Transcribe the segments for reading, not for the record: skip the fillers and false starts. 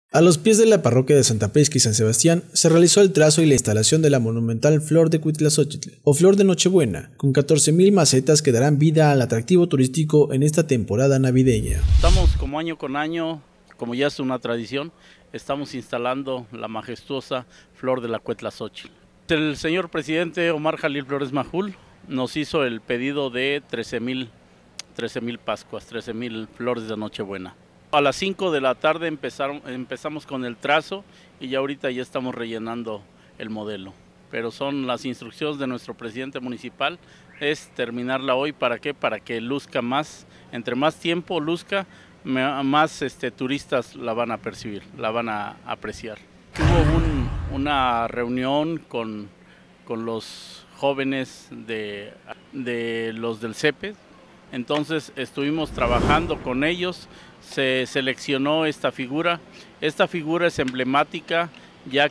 A los pies de la parroquia de Santa Prisca y San Sebastián se realizó el trazo y la instalación de la monumental Flor de Cuitlazóchitl, o Flor de Nochebuena, con 14,000 macetas que darán vida al atractivo turístico en esta temporada navideña. Estamos como año con año, como ya es una tradición, estamos instalando la majestuosa Flor de la Cuitlazóchitl. El señor presidente Omar Jalil Flores Majul nos hizo el pedido de 13,000 Pascuas, 13,000 flores de Nochebuena. A las 5 de la tarde empezamos con el trazo y ya ahorita ya estamos rellenando el modelo. Pero son las instrucciones de nuestro presidente municipal, es terminarla hoy. ¿Para qué? Para que luzca más, entre más tiempo luzca, más turistas la van a percibir, la van a apreciar. Hubo una reunión con los jóvenes de los del CEPES, entonces estuvimos trabajando con ellos. Se seleccionó esta figura. Esta figura es emblemática ya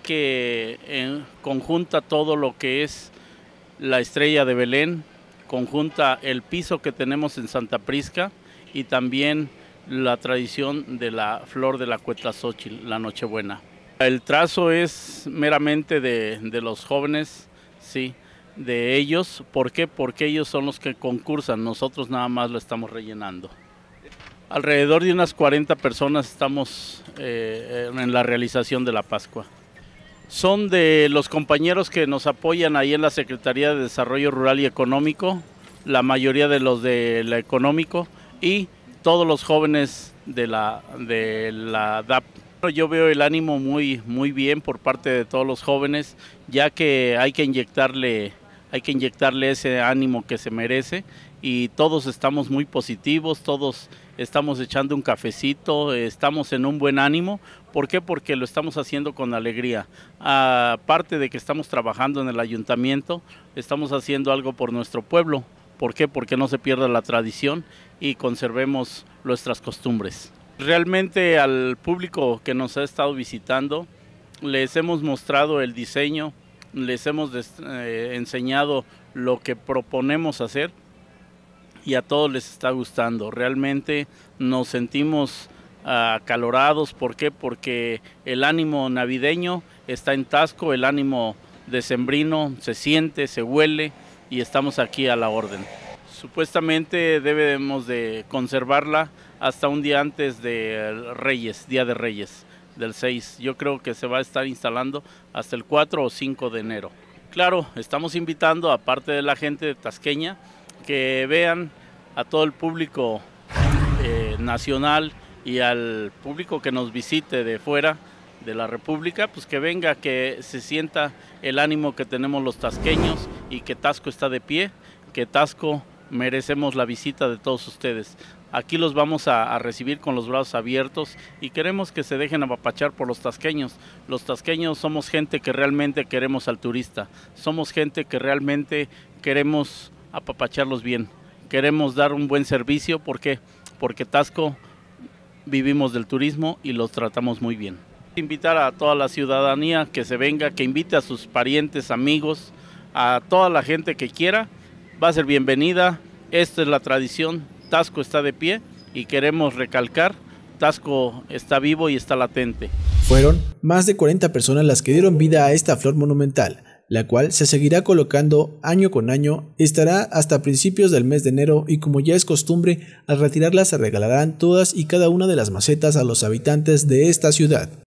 que conjunta todo lo que es la estrella de Belén, conjunta el piso que tenemos en Santa Prisca y también la tradición de la Flor de la Cuitlazóchitl, la Nochebuena. El trazo es meramente de los jóvenes, sí, de ellos. ¿Por qué? Porque ellos son los que concursan, nosotros nada más lo estamos rellenando. Alrededor de unas 40 personas estamos en la realización de la Pascua. Son de los compañeros que nos apoyan ahí en la Secretaría de Desarrollo Rural y Económico, la mayoría de los del económico y todos los jóvenes de la DAP. Yo veo el ánimo muy bien por parte de todos los jóvenes, ya que hay que inyectarle ese ánimo que se merece, y todos estamos muy positivos, todos estamos echando un cafecito, estamos en un buen ánimo. ¿Por qué? Porque lo estamos haciendo con alegría. Aparte de que estamos trabajando en el ayuntamiento, estamos haciendo algo por nuestro pueblo. ¿Por qué? Porque no se pierda la tradición y conservemos nuestras costumbres. Realmente al público que nos ha estado visitando les hemos mostrado el diseño, les hemos enseñado lo que proponemos hacer y a todos les está gustando. Realmente nos sentimos acalorados. ¿Por qué? Porque el ánimo navideño está en Taxco, el ánimo decembrino se siente, se huele y estamos aquí a la orden. Supuestamente debemos de conservarla hasta un día antes de Reyes, Día de Reyes, del 6. Yo creo que se va a estar instalando hasta el 4 o 5 de enero. Claro, estamos invitando, aparte de la gente tasqueña, que vean a todo el público nacional y al público que nos visite de fuera de la República, pues que venga, que se sienta el ánimo que tenemos los tasqueños y que Taxco está de pie, que Taxco merecemos la visita de todos ustedes. Aquí los vamos a recibir con los brazos abiertos y queremos que se dejen apapachar por los tasqueños. Los tasqueños somos gente que realmente queremos al turista, somos gente que realmente queremos apapacharlos bien, queremos dar un buen servicio. ¿Por qué? Porque Taxco vivimos del turismo y los tratamos muy bien. Invitar a toda la ciudadanía que se venga, que invite a sus parientes, amigos, a toda la gente que quiera, va a ser bienvenida. Esta es la tradición, Taxco está de pie y queremos recalcar, Taxco está vivo y está latente. Fueron más de 40 personas las que dieron vida a esta flor monumental, la cual se seguirá colocando año con año, estará hasta principios del mes de enero y, como ya es costumbre, al retirarla se regalarán todas y cada una de las macetas a los habitantes de esta ciudad.